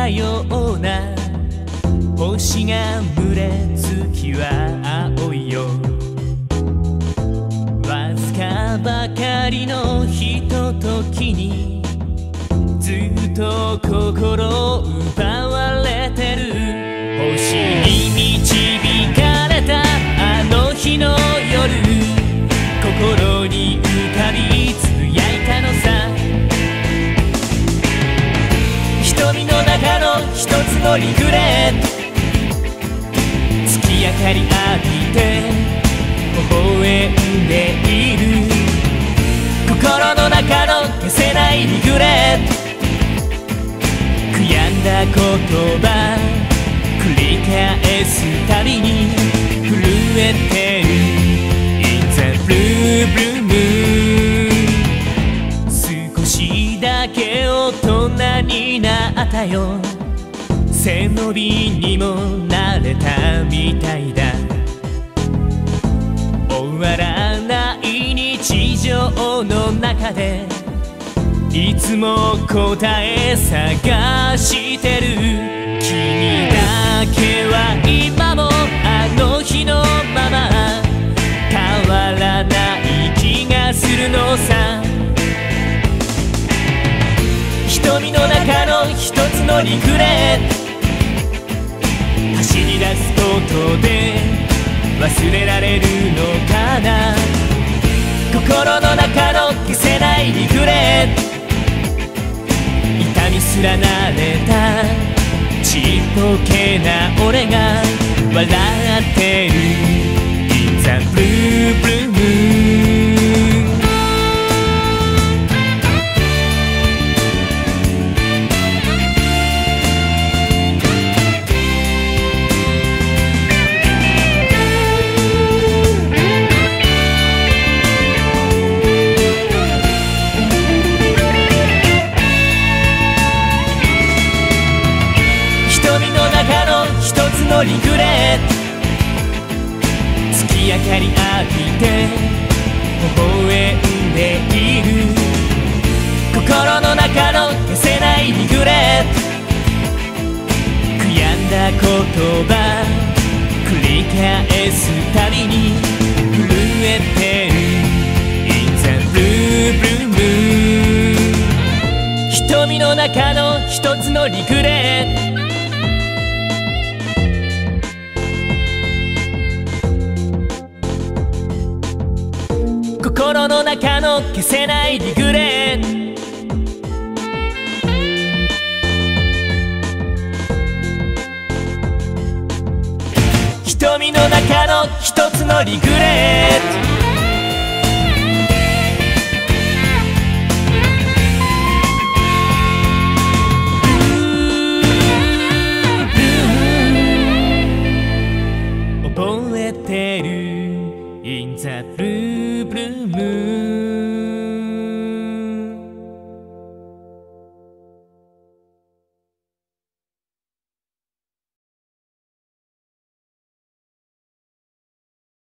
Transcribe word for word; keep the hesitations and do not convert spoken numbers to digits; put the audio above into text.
たような星が群れ月は青いよ。わずかばかりのひとときにずっと心奪われてる。星に導かれたあの日の夜、心に浮かびつぶやいたのさ。瞳の中の一つのリグレット、月明かり浴びて微笑んでいる。心の中の消せないリグレット、悔やんだ言葉繰り返すたびに震えてる。 In the blue blue moon、 少しだけ大人になったよ。背伸びにも慣れたみたいだ。終わらない日常の中でいつも答え探してる。君だけは今もあの日のまま変わらない気がするのさ。瞳の中の一つのリグレット、走り出すことで忘れられるのかな。心の中の消せないリグレット、痛みすら慣れたちっぽけな俺が笑ってる。 In the blue blue moon、 一つのリグレット、月明かり浴びて微笑んでいる。心の中の消せないリグレット、悔やんだ言葉繰り返すたびに震えてる。 In the blue blue moon、 瞳の中の一つのリグレット、心の中の消せないリグレット、瞳の中の一つのリグレット。覚えてる In the blue blue moon。